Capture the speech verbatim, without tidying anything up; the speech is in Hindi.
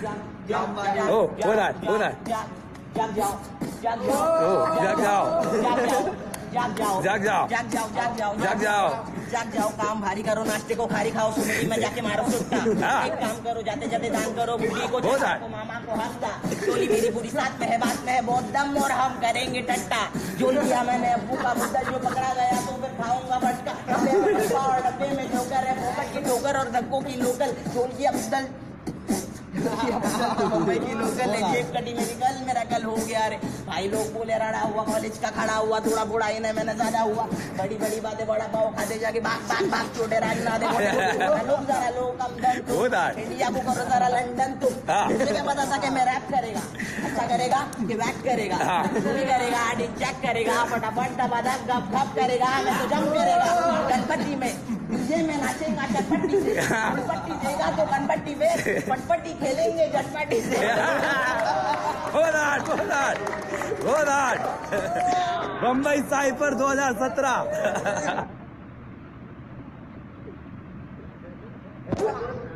ओ हो रहा है हो रहा है जाग जाओ जाग ओ जाग जाओ जाग जाओ जाग जाओ जाग जाओ जाग जाओ जाग जाओ जाग जाओ जाग जाओ काम भारी करो नाश्ते को खारी खाओ सुमेरी में जाके मारो सुट्टा एक काम करो जाते जाते दान करो बुढ़ी को को मामा को हंसता टोली मेरी पूरी साथ में है बात में है बहुत दम और हम करेंगे टट्टा जो लिया मैंने अब्बू का मुद्दा जो पकड़ा गया तो फिर खाऊंगा फटका और डब्बे में ठोकर है फोकट की ठोकर और धक्कों की लोकल टोल की अब्दल मुंबई की लोकल है जेब कटी में निकल मेरा कल हो गया रे भाई लोग बोले राड़ा हुआ कॉलेज का खड़ा हुआ थोड़ा बुढ़ा ही नहीं मैंने ज्यादा हुआ बड़ी बड़ी बातें बड़ा पाव खाते जाके भाग भाग भाग छोटे राज ना दे लोग जरा लोग कम दम तो इंडिया को करो जरा लंदन तो मुझे क्या पता था कि मैं रैप करेगा अच्छा करेगा कि वैक करेगा भी करेगा चेक करेगा फटाफट दबा दब गप गप करेगा मैं तो जम करेगा गणपति में डीजे में नाचेगा चटपटी से चटपटी देगा तो गणपति में पटपटी खेलेंगे गणपति से बम्बई साइफर दो हजार सत्रह